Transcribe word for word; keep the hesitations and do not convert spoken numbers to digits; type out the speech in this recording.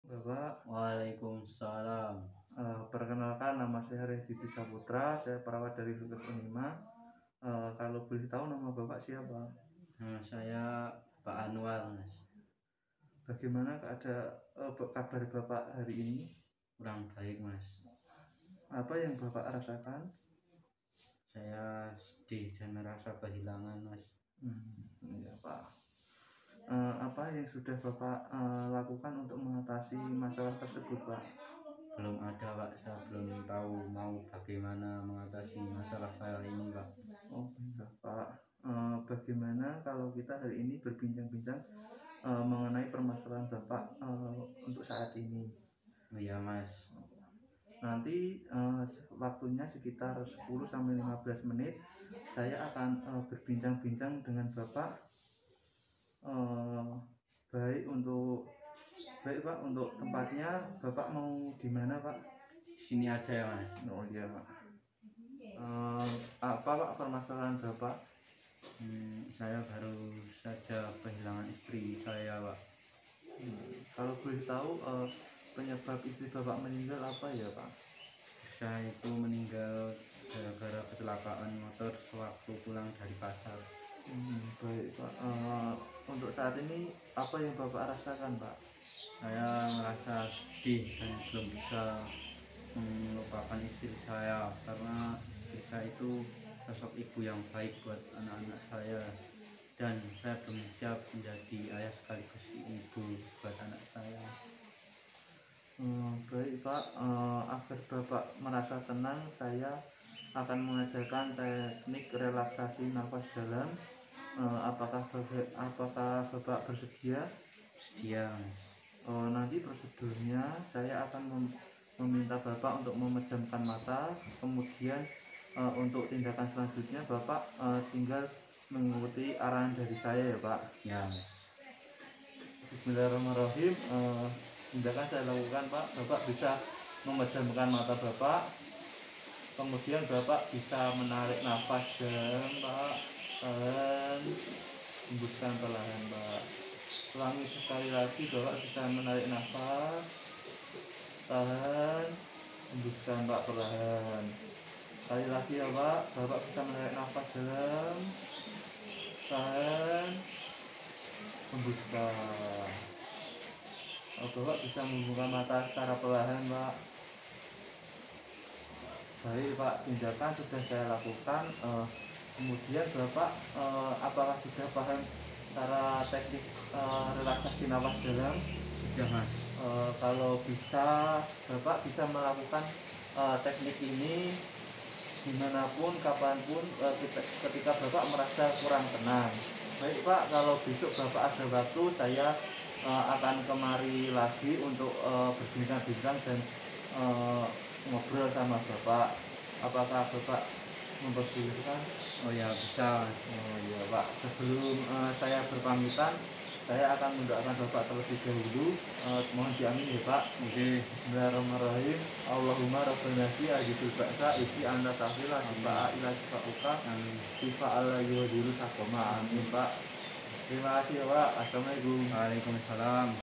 Bapak, Waalaikumsalam. eee, perkenalkan nama saya Rehdity Saputra, saya perawat dari Vikas Unima. Eee, kalau boleh tahu nama Bapak siapa? Nama saya Pak Anwar, Mas. Bagaimana keada eee, be kabar Bapak hari ini? Kurang baik, Mas. Apa yang Bapak rasakan? Saya sedih dan merasa kehilangan, Mas. Hmm, iya Pak. Eee, apa yang sudah Bapak, eee, lakukan untuk mengatasi masalah tersebut, Pak? Belum ada, Pak. Saya belum tahu mau bagaimana mengatasi masalah saya ini, Pak. Oh, baiklah Pak. Eee, bagaimana kalau kita hari ini berbincang-bincang, eee, mengenai permasalahan Bapak, eee, untuk saat ini? Oh iya, Mas. Nanti uh, waktunya sekitar sepuluh sampai lima belas menit. Saya akan uh, berbincang-bincang dengan Bapak, uh, baik untuk baik Pak, untuk tempatnya Bapak mau di mana Pak? Sini aja ya, Mas. Oh iya Pak. Uh, apa Pak permasalahan Bapak? Hmm, saya baru saja kehilangan istri saya, Pak. Hmm, kalau boleh tahu uh, penyebab istri Bapak meninggal apa ya Pak? Istri saya itu meninggal gara-gara kecelakaan motor sewaktu pulang dari pasar. Hmm, baik Pak. Uh, untuk saat ini apa yang Bapak rasakan Pak? Saya merasa sedih dan belum bisa melupakan istri saya karena istri saya itu sosok ibu yang baik buat anak-anak saya, dan saya belum siap menjadi ayah sekaligus ibu buat anak saya. Hmm, baik Pak, uh, agar Bapak merasa tenang, saya akan mengajarkan teknik relaksasi nafas dalam. Uh, apakah Bapak, apakah Bapak bersedia? Sedia, Mas. Uh, nanti prosedurnya saya akan mem meminta Bapak untuk memejamkan mata, kemudian uh, untuk tindakan selanjutnya Bapak uh, tinggal mengikuti arahan dari saya ya Pak. Ya, Mas. Bismillahirrahmanirrahim. Uh, tindakan saya lakukan Pak, Bapak bisa memejamkan mata Bapak, kemudian Bapak bisa menarik nafas dalam Pak, tahan, hembuskan perlahan Pak. Ulangi sekali lagi, Bapak bisa menarik nafas, tahan, hembuskan Pak perlahan. Sekali lagi ya Pak, Bapak bisa menarik nafas dalam, tahan, hembuskan. Oh, Bapak bisa membuka mata secara perlahan Pak. Baik Pak, tindakan sudah saya lakukan. uh, Kemudian Bapak uh, apakah sudah paham cara teknik uh, relaksasi nafas dalam? Sudah, Mas. Uh, kalau bisa Bapak bisa melakukan uh, teknik ini dimanapun, kapanpun, uh, ketika Bapak merasa kurang tenang. Baik Pak, kalau besok Bapak ada waktu, saya uh, akan kemari lagi untuk uh, berbincang-bincang dan uh, ngobrol sama Bapak. Apakah Bapak memperbolehkan? Oh ya, bisa, Mas. Oh iya Pak, sebelum uh, saya berpamitan, saya akan mendoakan Bapak terlebih dahulu. Uh, mohon diamin ya Pak. Oke. Bismillahirrahmanirrahim. Allahumma rabbana fi ajidul ba'sa isi anda tahfila sifa'a ila sifa'uka Amin. sifa'ala yuhadiru sakoma. Amin Pak. Terima kasih ya Pak. Assalamualaikum. Waalaikumsalam.